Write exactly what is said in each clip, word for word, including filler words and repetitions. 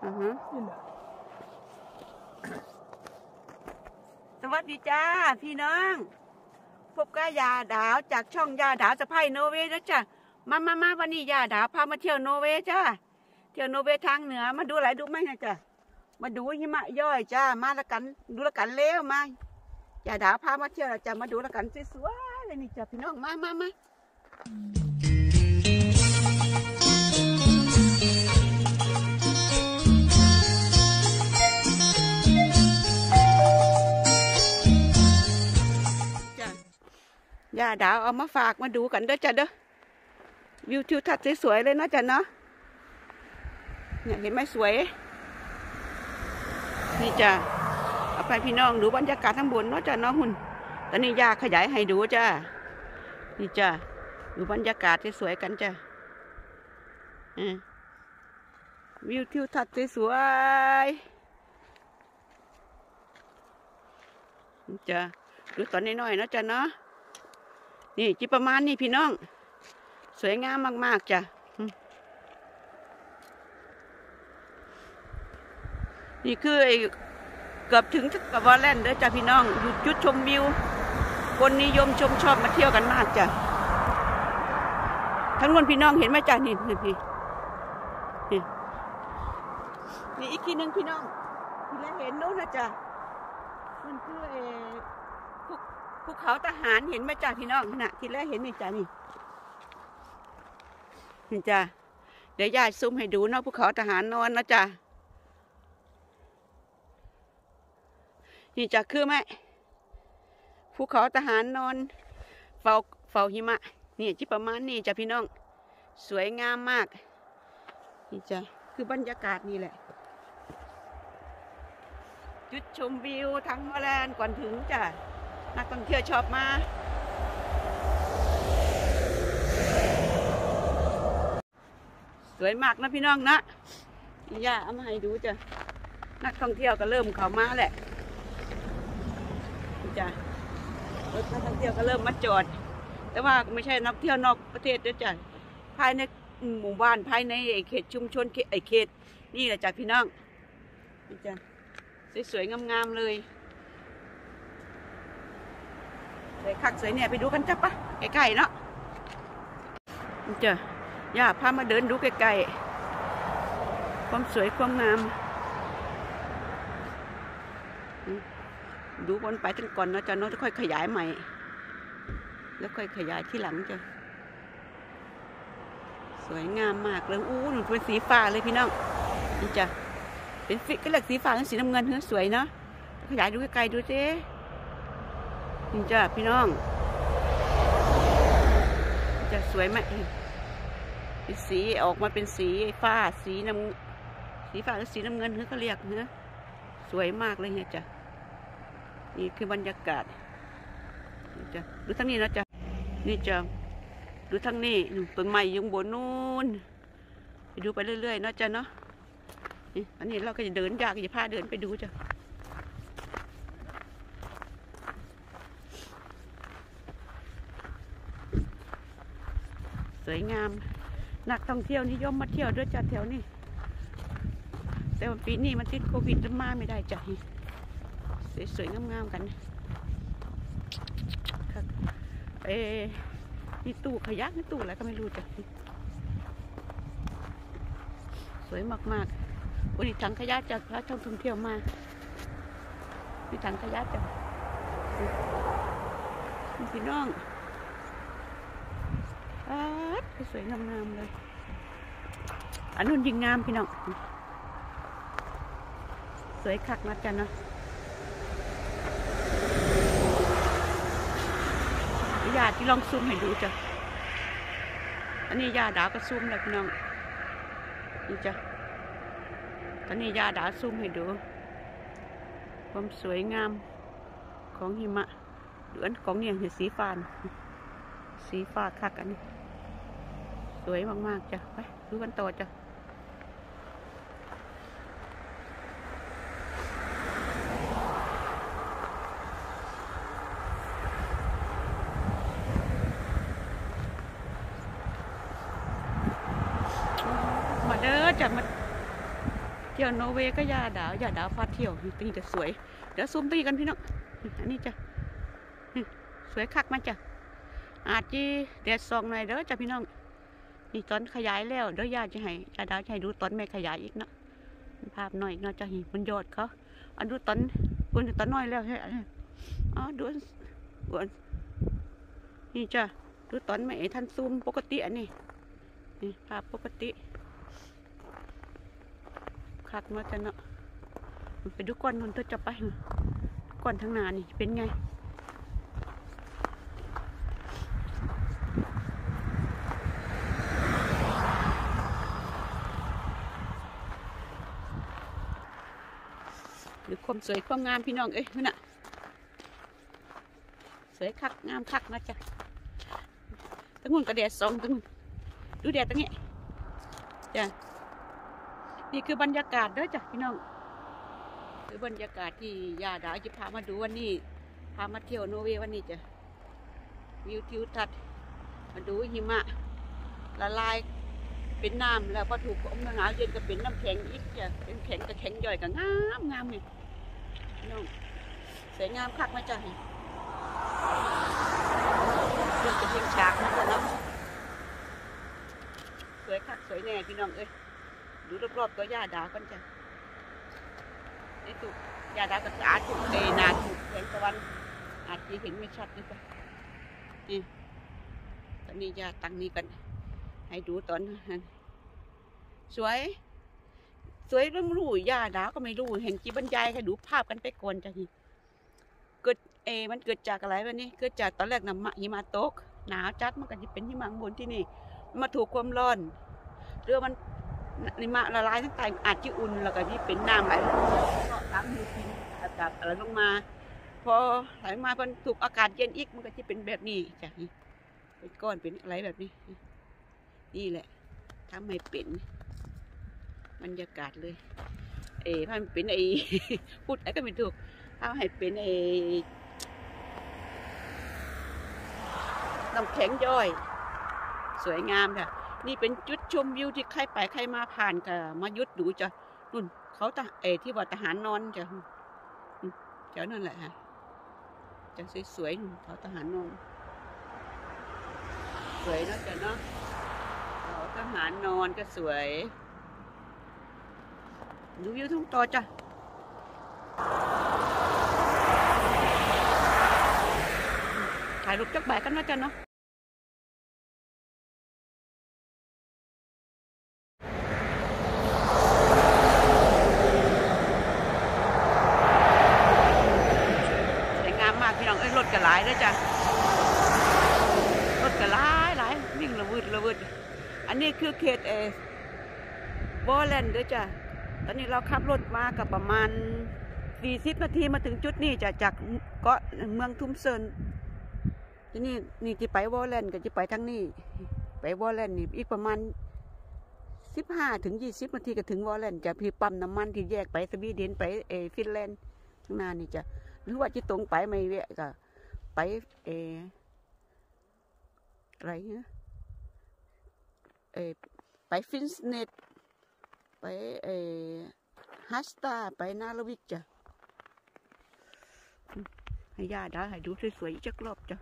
อือฮึสวัสดีจ้าพี่น้องพบกับยาดาวจากช่องยาดาวสะพายโนเวย์นะจ้ะมามามาวันนี้ยาดาวพามาเที่ยวโนเวย์จ้าเที่ยวโนเวย์ทางเหนือมาดูอะไรดูไหมนะจ้ะมาดูหิมะย่อยจ้ามาละกันดูละกันเร็วมายาดาวพามาเที่ยวจ้ะมาดูละกันสวยๆเลยนี่จ้ะพี่น้องมามามาย่าดาวเอามาฝากมาดูกันด้วยจ้ะเด้อวิวทิวทัศน์สวยๆเลยนะจ้ะเนาะเนี่ยเห็นไหมสวยนี่จ้ะเอาไปพี่น้องดูบรรยากาศทั้งบนเนาะจ้ะเนาะหุ่นตอนนี้ย่าขยายให้ดูจ้ะนี่จ้ะดูบรรยากาศสวยๆกันจ้ะวิวทิวทัศน์สวยๆนี่จ้ะดูตอนน้อยๆเนาะจ้ะเนาะนี่จิประมาณนี้พี่น้องสวยงามมากๆจ้ะนี่คือเกือบถึงกับวอลเลนเด้อจ้ะพี่น้องอยู่จุดชมวิวคนนิยมชมชอบมาเที่ยวกันมากจ้ะทั้งนู้นพี่น้องเห็นไหมจ้ะนี่นี่พี่นี่นี่อีกทีหนึ่งพี่น้องที่เราเห็นนู้นนะจ้ะมันคือเอภูภูเขาทหารเห็นไหมจ้ะพี่น้องน่ะที่แรกเห็นนี่จ้ะนี่นี่จ้ะเดี๋ยวยายซูมให้ดูเนาะภูเขาทหารนอนนะจ้ะนี่จ้ะคือไหมภูเขาทหารนอนเฝ้าเฝ้าหิมะนี่ที่ประมาณนี้จ้ะพี่น้องสวยงามมากนี่จ้ะคือบรรยากาศนี่แหละจุดชมวิวทั้งฮอลแลนด์ก่อนถึงจ้ะนักท่องเที่ยวชอบมาสวยมากนะพี่น้องนะย่าเอามาให้ดูจ้ะนักท่องเที่ยวก็เริ่มเข้ามาแหละจ้ะรถนักท่องเที่ยวก็เริ่มมาจอดแต่ว่าไม่ใช่นักเที่ยวนอกประเทศด้วยจ้ะภายในหมู่บ้านภายในเขตชุมชนไอเขตนี่แหละจ้ะพี่น้องนี่จ้ะสวยๆงามๆเลยสวยคักสวยเนี่ยไปดูกันจ้ะปะใกล้ๆเนาะจ้ะย่าพามาเดินดูใกล้ๆความสวยความงามดูบนไปทั้งก่อนนะจ้ะเนาะจะค่อยขยายใหม่แล้วค่อยขยายที่หลังจ้ะสวยงามมากเลยอู้หนูเป็นสีฟ้าเลยพี่น้องนี่จ้ะเป็นสีก็เลือกสีฟ้ากับสีน้ำเงินเฮ้ยสวยเนาะขยายดูใกล้ๆดูสินี่จ้ะพี่น้องจะสวยไหมสีออกมาเป็นสีฟ้าสีน้ำสีฟ้าหรือสีน้ำเงินเฮ้ยเขาเรียกเฮ้ยสวยมากเลยเนี่ยจ้ะนี่คือบรรยากาศนี่จ้ะดูทั้งนี้นะจ้ะนี่จ้ะดูทั้งนี้ต้นไม้ยุงบนนู้นไปดูไปเรื่อยๆนะจ้ะเนาะนี่อันนี้เราก็จะเดินยากจะพาเดินไปดูจ้ะสวยงามนักท่องเที่ยวนิยมมาเที่ยวด้วยจ้ะแถวนี้แต่ว่าปีนี้มันติดโควิดมาไม่ได้จ้ะสวยๆงามๆกันเอ๊ะนี่ตู้ขยะนี่ตู้อะไรก็ไม่รู้จ้ะสวยมากๆวันนี้ถังขยะจากพระท่องเที่ยวมามีถังขยะจ้ะพี่น้องอ่าสวยงามๆเลยอันนู้นยิ่งงามพี่น้องสวยคักนะจ๊ะเนาะยาที่ลองซูมให้ดูจ้ะอันนี้ยาดาวก็ซูมแล้วพี่น้องนี่จ้ะตอนนี้ยาดาวซูมให้ดูความสวยงามของหิมะเหลือนของเนี่ยเห็นสีฟ้าสีฟ้าคักอันนี้สวยมากๆจ้ะไปดูกันต่อจ้ะมาเด้อจ้ะมาเที่ยวนอร์เวย์ก็ยาดาวยาดาวพาเที่ยวตีจะสวยเดี๋ยวซูมตีกันพี่น้องอันนี้จ้ะสวยคักมันจ้ะอาจจะแดดส่องหน่อยเด้อจ้ะพี่น้องนี่ตอนขยายแล้วเดี๋ยวยาจะให้ยาดาวจะให้ดูตอนไม่ขยายอีกเนาะภาพหน่อยเนาะจะเห็นบนยอดเขาอันดูตอนบนตอนน้อยแล้วใช่ไหมอ๋อดูบนนี่จ้ะดูตอนไม่ทันซูมปกติอันนี้นี่ภาพปกติคักมาจะเนาะไปดูก้อนมันตัวจะไปก้อนทางนานี่เป็นไงหรือความสวยความงามพี่น้องเอ้ยนั่นน่ะสวยคักงามคักนะจ๊ะตั้งหุ่นกระเดียดสองตั้งหุ่นดูแดดตั้งนี้จ้ะนี่คือบรรยากาศเด้อจ้ะพี่น้องคือบรรยากาศที่ยาดาวจะพามาดูวันนี้พามาเที่ยวนอร์เวย์วันนี้จ้ะวิวทิวทัศน์มาดูหิมะละลายเป็นน้ำแล้วพอถูกลมหนาวเย็นก็เป็นน้ำแข็งอีกจ้ะเป็นแข็งกับแข็งย่อยกับงามงามนี่พี่น้องสวยงามคักไหมจ้ะนี่เรื่องจะเพียงฉากนะจ๊ะเนาะสวยคักสวยแน่พี่น้องเอ้ยดูรอบๆตัวหญ้าดาวกันจ้ะนี่ถูกหญ้าดาวกับอาถูกเตนาถูกแสงตะวันอาจจะเห็นไม่ชัดนะจ๊ะนี่ตอนนี้หญ้าตั้งนี้กันให้ดูตอนนั้นสวยสวยไม่รู้หญ้าดาวก็ไม่รู้เห็นจีบรรยายให้ดูภาพกันไปก่อนจ้ะนี่เกิดเอมันเกิดจากอะไรวะนี่เกิดจากตอนแรกน้ำหิมะตกหนาวจัดมันก็จะเป็นหิมะบนที่นี่มาถูกความร้อนเรือมันหิมะละลายทั้งแต่อาจจะอุ่นแล้วก็ที่เป็นน้ำไหลก็ตามมือพินอากาศอะไรลงมาพอไหลมาพอถูกอากาศเย็นอีกมันก็จะเป็นแบบนี้จ้ะนี่เป็นก้อนเป็นอะไรแบบนี้นี่แหละทำให้เป็นบรรยากาศเลยเอ๋ถ้ามันเป็นไอ้พูดอะไรก็ไม่ถูกถ้าให้เป็นไอ้น้ำแข็งย่อยสวยงามค่ะนี่เป็นจุดชมวิวที่ใครไปใครมาผ่านก็มายุดดูจ้ะนุ่นเขาตะเอที่ว่าทหารนอนจ้ะเจ้านั่นแหละฮะจะสวยๆเขาทหารนอนสวยนะจ้ะเนาะเขาทหารนอนก็สวยดูวิวทุ่งต่อจ้ะถ่ายรูปจักใบกันนะจ๊ะเนาะสวยงามมากพี่น้องเอ้ยรถกระหลายเลยจ้ะรถกระหลายหลายวิ่งระวืดระวืดอันนี้คือเขตเอวอลเลนด้วยจ้ะตอนนี้เราขับรถมากับประมาณสี่สิบนาทีมาถึงจุดนี้จะจากเกาะเมืองทุ่มเซินที่นี่นี่ที่ไปวอลเลนก็จะไปทั้งนี้ไปวอลเลนนี่อีกประมาณสิบห้าถึงยี่สิบนาทีก็ถึงวอลเลนจะพี่ปั๊มน้ำมันที่แยกไปสวีเดนไปเอฟินแลนด์ข้างหน้านี่จะหรือว่าจะตรงไปไม่แวะก็ไปเออะไรเนี่ยเอไปฟินสเนตไปเอฮัสตาไปนาลวิกจ้ะให้ย่าได้ให้ดูสวยๆจักรอบจ้ะ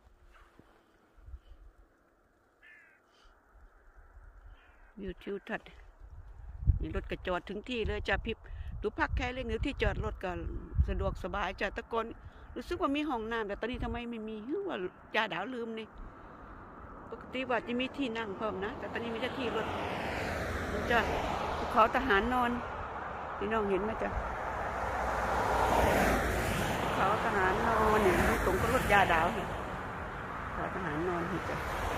วิวทิวทัศน์นี่รถกระจอดถึงที่เลยจ้ะพี่ดูพักแค่เรื่องนี้ที่จอดรถก็สะดวกสบายจ้ะตะกอนรู้สึกว่ามีห้องน้ำแต่ตอนนี้ทำไมไม่มีว่าจ่าดาวลืมนี่ปกติว่าจะมีที่นั่งเพิ่มนะแต่ตอนนี้มีแต่ที่รถจ้ะภูเขาทหารนอนพี่น้องเห็นไหมจ๊ะภูเขาทหารนอนเนี่ยตรงก็รถยาดาวเนี่ยภูเขาทหารนอนเห็นจ้ะ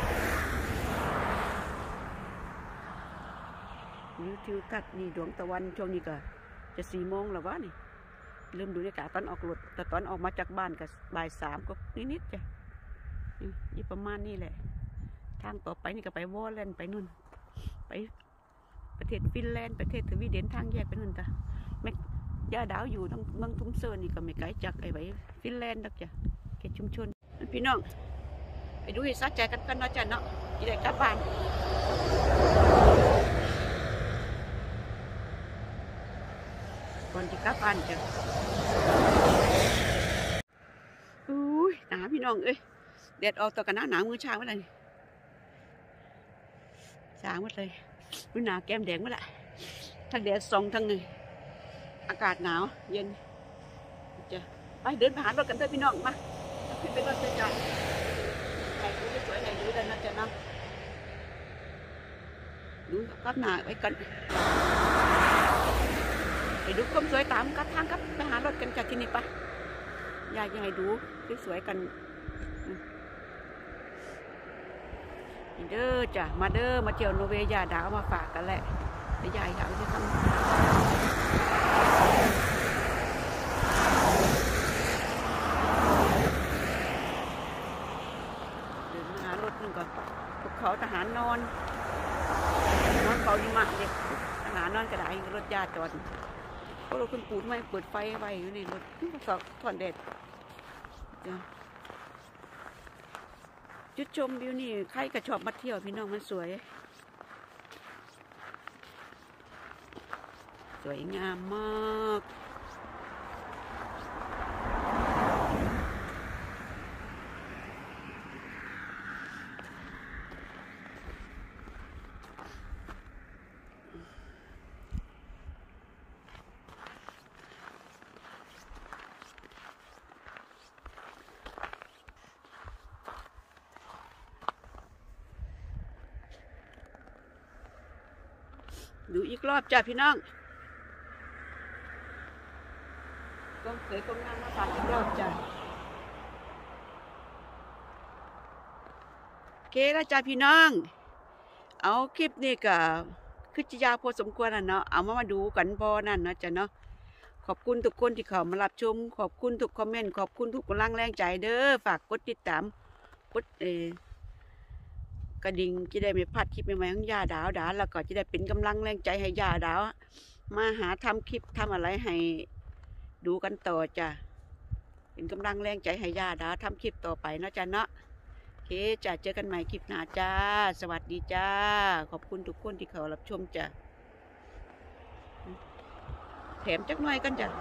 วิวทิวทัศน์นี่ดวงตะวันช่วงนี้ก็จะสี่โมงแล้ววะนี่เริ่มดูในกาตอนออกรถแต่ตอนออกมาจากบ้านก็บ่ายสามก็นิดๆจ้ะนี่ประมาณนี้แหละทางต่อไปนี่ก็ไปวอลเลนไปนู่นไปประเทศฟินแลนด์ประเทศสวีเดนทางแยกไปนู่นจ้ะไม่ย่าดาวอยู่ทั้งเมืองทุ่มเซินนี่ก็ไม่ไกลจากไอ้ไว้ฟินแลนด์ดอกจ้ะเขตชุมชนพี่น้องไปดูให้ซัดใจกันกันเนาะจ้ะเนาะที่ได้กลับบ้านก่อนจะกลับบ้านจ้ะอุ้ยหนาวพี่น้องเอ้ยแดดออกต่อกันหน้าหนาวมือช้างเมื่อไรช้างเมื่อไรมือหนาวแก้มแดงเมื่อไรทั้งแดดส่องทั้งเลยอากาศหนาวเย็นจ้ะไปเดินผ่านรถกันเถอะพี่น้องมาขึ้นไปรถจ้ะใครดูสวยใครดูได้นะจ๊ะน้องดูก็หนาไว้กันไปดูความสวยตามกับทางกับไปหารถกันจากที่นี่ปะยายยังให้ดูสวยกันเด้อจ้ะมาเด้อมาเที่ยวโนเวย์ยาดาวมาฝากกันแหละแต่ยายอยากจะทำเดินมาหารถนึงก่อนภูเขาทหารนอนนอนเฝ้าหิมะเด็กทหารนอนกระไดรถยาจอดเพราะเราคุณปูดไม่เปิดไฟไว้อยู่ในรถสอบถอนแดดจุดชมวิวนี่ใครก็ชอบมาเที่ยวพี่น้องมันสวยสวยงามมากดูอีกรอบจ้ะพี่น้องก็เคยกงงานมาฝากอีกรอบจ้ะโอเคแล้วจ้ะพี่น้องเอาคลิปนี้ก็คือจะยาวพอสมควรอ่ะเนาะเอามามาดูกันพอนั่นนะจ้ะเนาะขอบคุณทุกคนที่เข้ามารับชมขอบคุณทุกคอมเมนต์ขอบคุณทุกกำลังแรงใจเด้อฝากกดติดตามกดเอ กระดิ่งจะได้ไม่พลาดคลิปใหม่ๆของย่าดาวดาแล้วก็จะได้เป็นกำลังแรงใจให้ย่าดาวมาหาทำคลิปทำอะไรให้ดูกันต่อจ้ะเป็นกำลังแรงใจให้ย่าดาวทำคลิปต่อไปนะจ้ะเนาะโอเคจ้ะเจอกันใหม่คลิปหน้าจ้าสวัสดีจ้าขอบคุณทุกคนที่เข้ารับชมจ้ะแถมจักหน่อยกันจ้ะ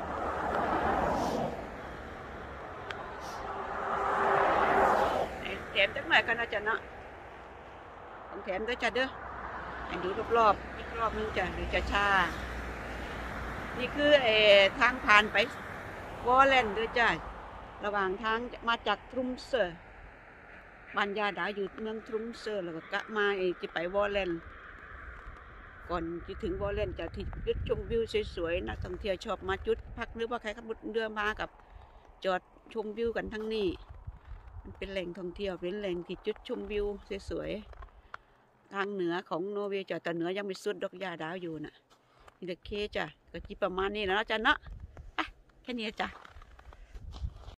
แถมจักหน่อยกันนะจ้ะเนาะแถมด้วยจ้ะเด้อให้ดูรอบๆอีกรอบนึงจ้ะหรือจะชานี่คือเอทางผ่านไปวอลเลนด้วยจ้ะระหว่างทางมาจากทรุมเซอร์บ้านยาดาอยู่เมืองทรุมเซอร์แล้วก็กะมาเอจะไปวอลเลนก่อนจะถึงวอลเลนจะที่จุดชมวิวสวยๆนักท่องเที่ยวชอบมาจุดพักหรือว่าใครขับรถเรือมากับจอดชมวิวกันทั้งนี้มันเป็นแหล่งท่องเที่ยวเป็นแหล่งที่จุดชมวิวสวยๆทางเหนือของโนเวย์จ้ะแต่เหนือยังไม่สุดดอกยาดาวอยู่น่ะนี่เด็กเคจ้ะก็จีประมาณนี้แล้วจ้ะเนาะอ่ะแค่นี้จ้ะ